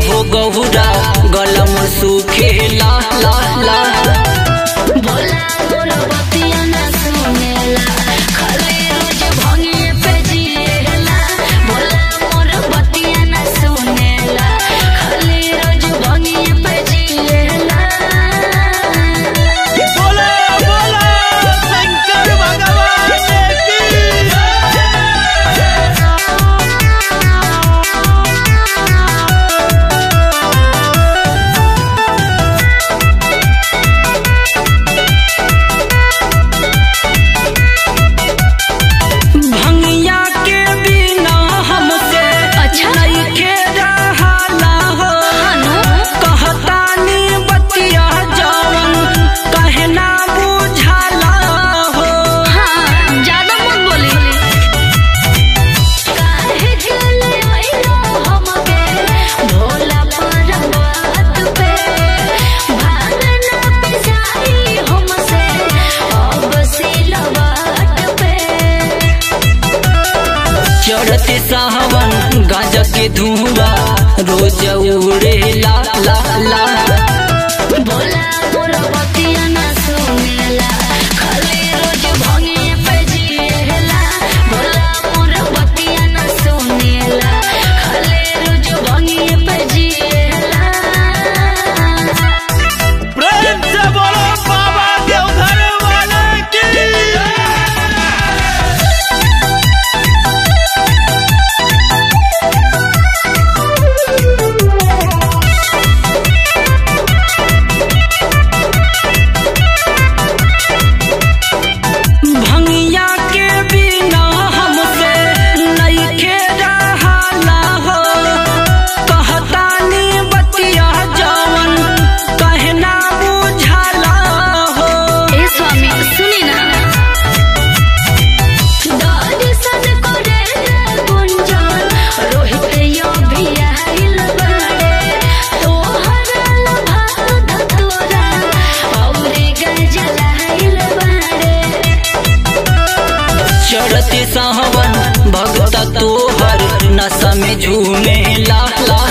हो गौरा गलम सूखे ला ला ला। भोला मोर बतिया ना सुनेला खाली रोज भंगिए पे जिएला। भोला मोर बतिया ना सुनेला खाली रोज भंगिए पे जिएला। बोला बोला शंकर भगवान की। भंगिया के बिना हमसे नइखे रहाला हो। कहतानी बतिया जवन कहे ना बुझाला हो। ज्यादा मत बोली। काहे चले आइलो हमके भोला पर्वत पे। भागना पिसाई हमसे अब सिलवट पे। चढ़ते सावन गांजा के धुआं रोज उड़े ला ला ला। भोला मोर बतिया ना सुनेला खाली रोज भंगिए पे जिएला। भोला मोर बतिया ना सुनेला खाली रोज भंगिए पे जिएला। प्रेम से बोलो बाबा देवघर वाले की। भंगिया के बिना हमसे नइखे रहाला हो। कहतानी बतिया जवन कहे ना बुझाला हो। ए स्वामी सुनी ना। दर्शन करे गुंजन रोहित यो भी आइल बाड़े। तोहरा भाग धतोरा औरे गजलाइल बाड़े। चढ़ते सावन भगता तोहर नशा में झूमे ला ला